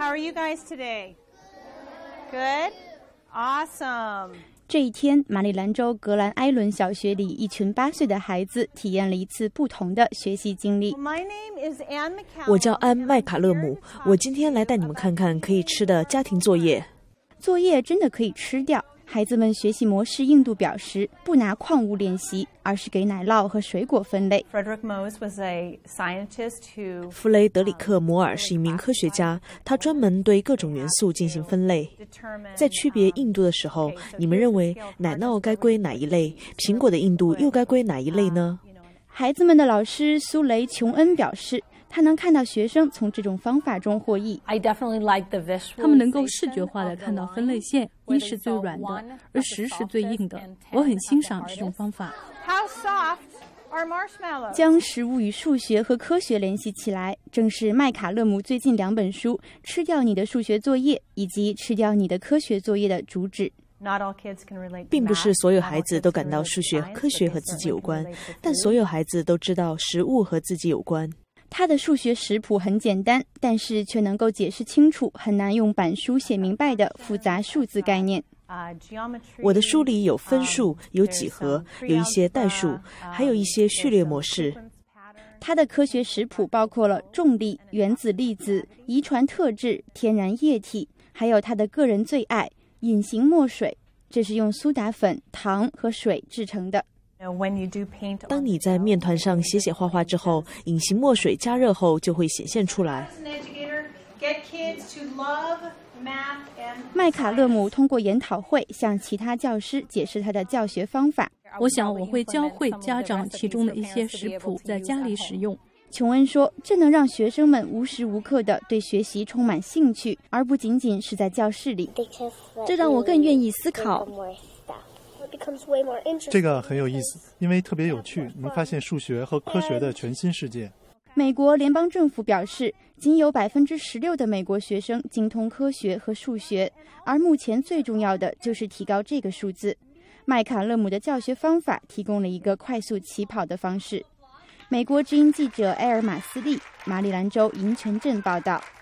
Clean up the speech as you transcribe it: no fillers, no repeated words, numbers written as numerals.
How are you guys today? Good? Awesome. 这一天，马里兰州格兰埃伦小学里一群8岁的孩子体验了一次不同的学习经历。 我叫安·麦卡勒姆，我今天来带你们看看可以吃的家庭作业。 作业真的可以吃掉。孩子们学习模式印度表示不拿矿物练习，而是给奶酪和水果分类。 弗雷德里克·摩尔是一名科学家，他专门对各种元素进行分类。在区别印度的时候，你们认为奶酪该归哪一类？苹果的印度又该归哪一类呢？ 孩子们的老师苏雷·琼恩表示，他能看到学生从这种方法中获益。 他们能够视觉化地看到分类线，1是最软的，而10是最硬的。我很欣赏这种方法。 将食物与数学和科学联系起来，正是麦卡勒姆最近2本书《吃掉你的数学作业》以及《吃掉你的科学作业》的主旨。 并不是所有孩子都感到数学、科学和自己有关，但所有孩子都知道食物和自己有关。 他的数学食谱很简单，但是却能够解释清楚很难用板书写明白的复杂数字概念。 我的书里有分数，有几何，有一些代数，还有一些序列模式。 他的科学食谱包括了重力、原子粒子、遗传特质、天然液体，还有他的个人最爱隐形墨水，这是用苏打粉、糖和水制成的。 当你在面团上写画画之后，隐形墨水加热后就会显现出来。 麦卡勒姆通过研讨会向其他教师解释他的教学方法。 我想我会教会家长其中的一些食谱在家里使用。 琼恩说，这能让学生们无时无刻地对学习充满兴趣，而不仅仅是在教室里。 这让我更愿意思考。 这个很有意思，因为特别有趣，能发现数学和科学的全新世界。 美国联邦政府表示，仅有16%的美国学生精通科学和数学，而目前最重要的就是提高这个数字。麦卡勒姆的教学方法提供了一个快速起跑的方式。美国之音记者埃尔马斯利，马里兰州银泉镇报道。